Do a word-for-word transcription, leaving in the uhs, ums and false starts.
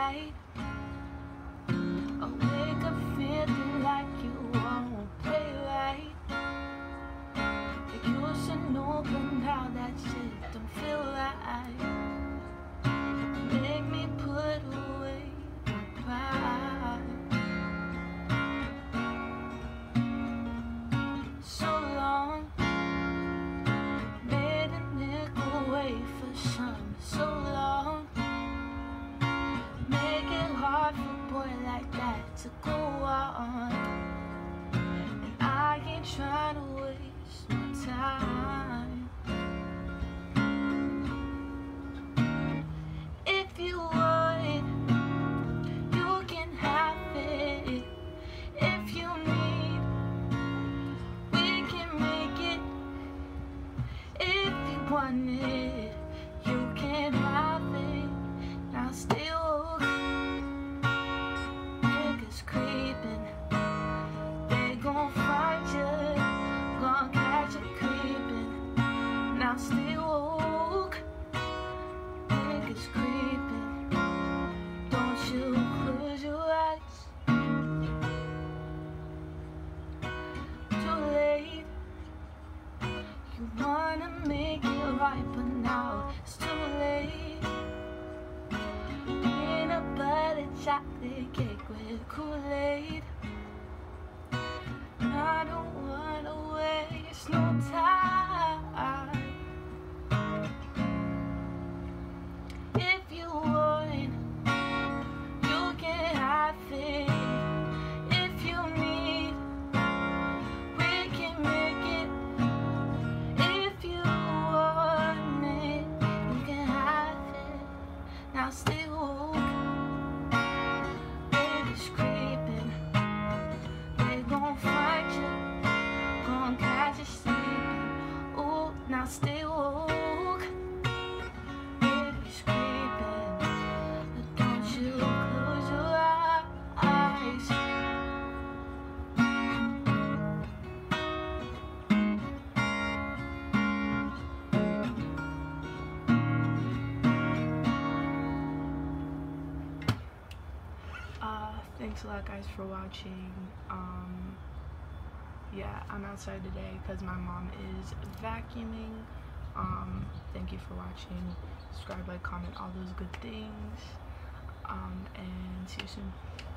daylight. Awake up feeling like you won't play right. Like you should know, but now that shit don't feel right. Make me put away my pride. So long, made a nickel wait for some. So long, make it hard for a boy like that to go on. And I ain't trying to waste my time. If you want, you can have it. If you need, we can make it. If you want it, you can have it. Now stay woke. Niggas creeping, they gon' find you, gon' catch you creeping. Now stay woke. Niggas creeping, don't you close your eyes. Too late. You wanna make it right, but now it's too late. Peanut butter chocolate cake with Kool-Aid. I don't wanna waste no time. If you want, you can have it. If you need, we can make it. If you want it, you can have it. Now stay woke. Baby's creeping, they gon' find you, gon' catch you sleeping. Ooh, now stay woke. Baby's creeping, but don't you close your eyes. Uh, thanks a lot, guys, for watching. Um, yeah, I'm outside today because my mom is vacuuming. Um, thank you for watching. Subscribe, like, comment, all those good things. Um, and see you soon.